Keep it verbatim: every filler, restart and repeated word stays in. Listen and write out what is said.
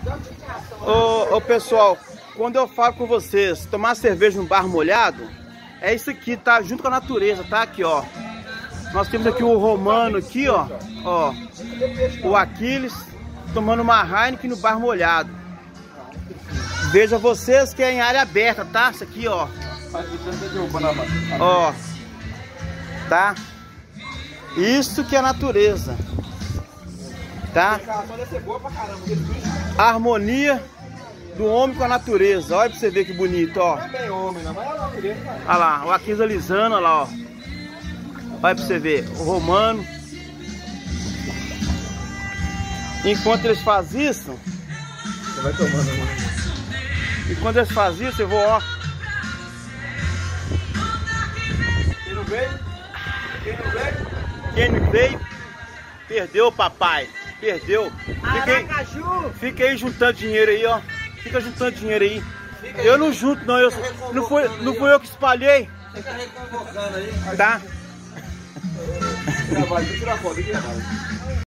Ô, ô pessoal, quando eu falo com vocês, tomar cerveja no bar molhado, é isso aqui, tá? Junto com a natureza, tá? Aqui, ó. Nós temos aqui o Romano aqui, ó. Ó. O Aquiles tomando uma Heineken no bar molhado. Veja vocês que é em área aberta, tá? Isso aqui, ó. Ó. Tá? Isso que é natureza. Tá? A harmonia do homem com a natureza. Olha pra você ver que bonito, ó. Olha lá, o Aquiles alisando, olha lá, ó. Olha pra você ver, o Romano. Enquanto eles fazem isso, você vai tomando, mano. Enquanto eles fazem isso, eu vou, ó. Quem não veio? Quem não veio? Quem não veio, perdeu, papai. Perdeu. Fiquei, fica aí juntando dinheiro aí, ó. Fica juntando dinheiro aí. Fica eu aí. Não junto, não. Eu, não, foi, não fui eu que espalhei. Fica reconvocando aí. Tá? Trabalho, deixa eu tirar foto aqui, trabalho.